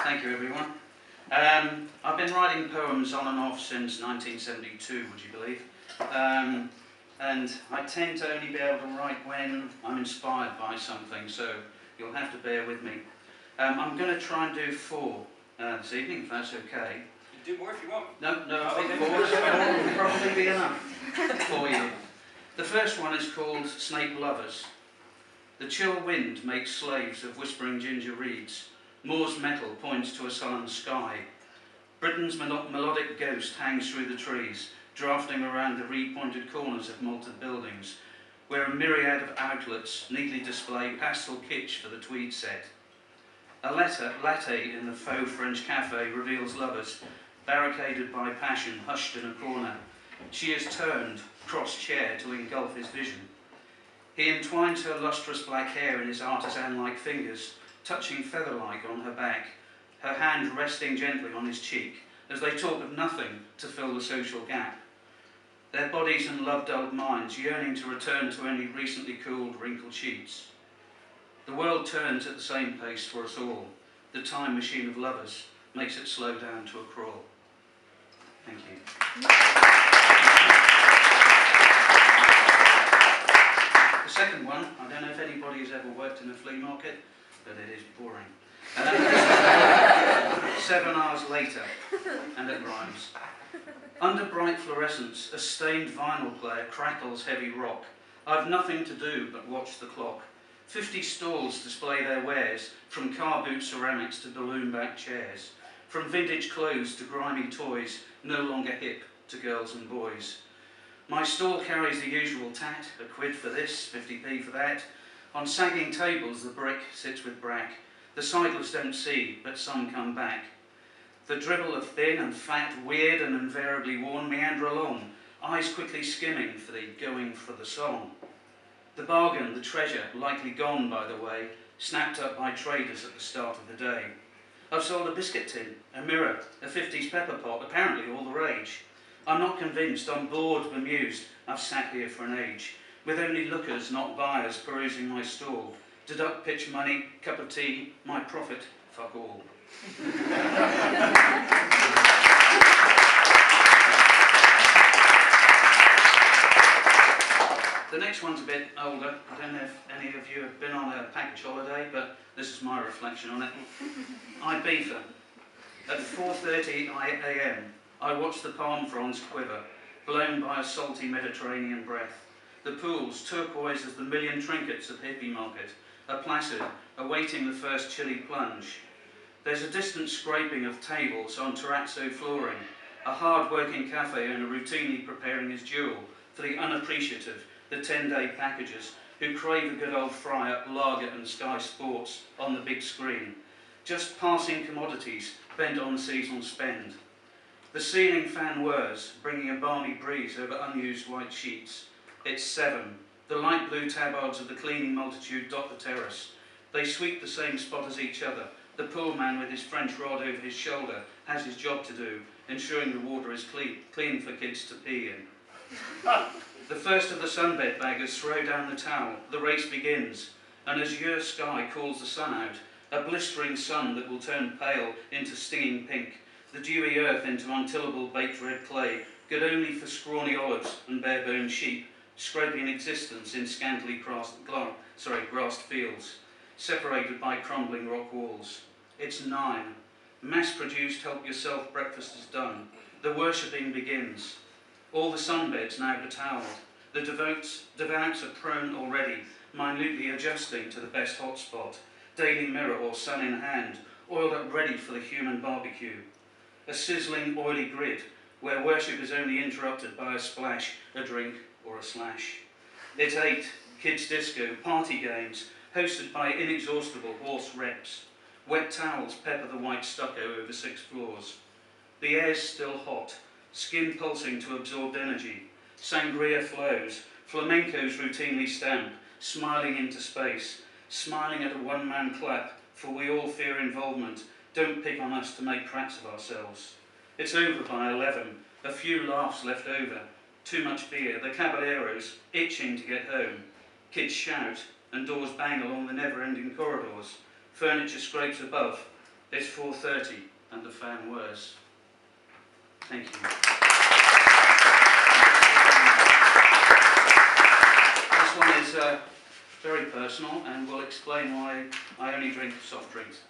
Thank you, everyone. I've been writing poems on and off since 1972, would you believe? And I tend to only be able to write when I'm inspired by something, so you'll have to bear with me. I'm going to try and do 4 this evening, if that's okay. You can do more if you want. No, I think 4 will probably be enough for you. The first one is called Snake Lovers. The chill wind makes slaves of whispering ginger reeds. Moore's metal points to a sullen sky. Britain's melodic ghost hangs through the trees, drafting around the reed-pointed corners of malted buildings, where a myriad of outlets neatly display pastel kitsch for the tweed set. A latte in the faux French cafe reveals lovers, barricaded by passion, hushed in a corner. She is turned, cross-chair, to engulf his vision. He entwines her lustrous black hair in his artisan-like fingers, touching feather-like on her back, her hand resting gently on his cheek, as they talk of nothing to fill the social gap. Their bodies and love-dulled minds yearning to return to only recently cooled, wrinkled sheets. The world turns at the same pace for us all. The time machine of lovers makes it slow down to a crawl. Thank you. The second one, I don't know if anybody has ever worked in a flea market, but it is boring. 7 hours later, and it rhymes. Under bright fluorescence, a stained vinyl player crackles heavy rock. I've nothing to do but watch the clock. 50 stalls display their wares, from car boot ceramics to balloon-backed chairs, from vintage clothes to grimy toys, no longer hip to girls and boys. My stall carries the usual tat, a quid for this, 50p for that. On sagging tables the brick sits with brack. The sightless don't see, but some come back. The dribble of thin and fat, weird and invariably worn meander along, eyes quickly skimming for the going for the song. The bargain, the treasure, likely gone by the way, snapped up by traders at the start of the day. I've sold a biscuit tin, a mirror, a 50s pepper pot, apparently all the rage. I'm not convinced, I'm bored, bemused, I've sat here for an age, with only lookers, not buyers, perusing my stall. Deduct pitch money, cup of tea, my profit, fuck all. The next one's a bit older. I don't know if any of you have been on a package holiday, but this is my reflection on it. Ibiza. At 4:30 a.m. I watch the palm fronds quiver, blown by a salty Mediterranean breath. The pools, turquoise as the million trinkets of hippie market, are placid, awaiting the first chilly plunge. There's a distant scraping of tables on terrazzo flooring, a hard-working cafe owner routinely preparing his jewel for the unappreciative, the 10-day packages, who crave a good old fry at Lager and Sky Sports on the big screen. Just passing commodities bent on the seasonal spend. The ceiling fan whirs, bringing a balmy breeze over unused white sheets. It's 7. The light blue tabards of the cleaning multitude dot the terrace. They sweep the same spot as each other. The pool man with his French rod over his shoulder has his job to do, ensuring the water is clean for kids to pee in. The first of the sunbed baggers throw down the towel. The race begins. An azure sky calls the sun out, a blistering sun that will turn pale into stinging pink, the dewy earth into untillable baked red clay, good only for scrawny olives and bare-boned sheep, scraping existence in scantily grassed fields, separated by crumbling rock walls. It's 9. Mass-produced help-yourself breakfast is done. The worshipping begins. All the sunbeds now betowelled. The devouts are prone already, minutely adjusting to the best hotspot. Daily Mirror or sun in hand, oiled up ready for the human barbecue. A sizzling, oily grid, where worship is only interrupted by a splash, a drink, or a slash. It's 8. Kids disco, party games, hosted by inexhaustible horse reps. Wet towels pepper the white stucco over 6 floors. The air's still hot, skin pulsing to absorbed energy. Sangria flows, flamencos routinely stamp, smiling into space, smiling at a one-man clap, for we all fear involvement. Don't pick on us to make cracks of ourselves. It's over by 11, a few laughs left over. Too much beer, the caballeros itching to get home. Kids shout, and doors bang along the never-ending corridors. Furniture scrapes above, It's 4:30 and the fan whirs. Thank you. This one is very personal and will explain why I only drink soft drinks.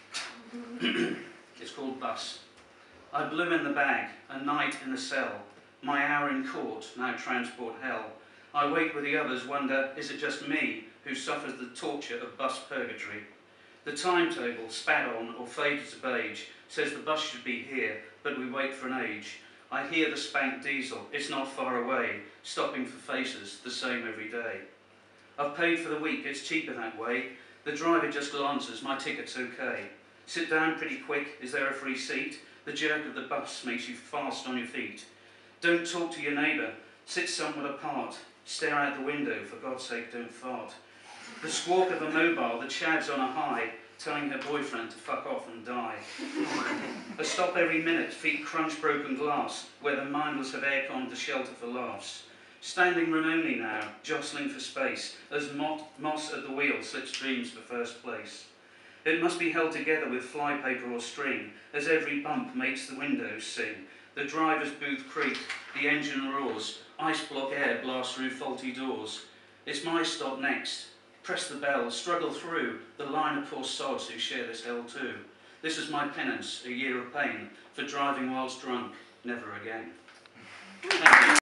It's called Bus. I blew in the bag, a night in the cell, my hour in court, now transport hell. I wait with the others, wonder, is it just me who suffers the torture of bus purgatory? The timetable, spat on or faded to beige, says the bus should be here, but we wait for an age. I hear the spanked diesel, it's not far away, stopping for faces, the same every day. I've paid for the week, it's cheaper that way. The driver just glances, my ticket's okay. Sit down pretty quick, is there a free seat? The jerk of the bus makes you fast on your feet. Don't talk to your neighbour, sit somewhat apart. Stare out the window, for God's sake don't fart. The squawk of a mobile, the chav's on a high, telling her boyfriend to fuck off and die. A stop every minute, feet crunch broken glass, where the mindless have aircon to shelter for laughs. Standing room only now, jostling for space, as moss at the wheel slips dreams for first place. It must be held together with flypaper or string, as every bump makes the windows sing. The driver's booth creak, the engine roars, ice block air blasts through faulty doors. It's my stop next. Press the bell, struggle through the line of poor sods who share this hell too. This is my penance, a year of pain, for driving whilst drunk, never again. Thank you.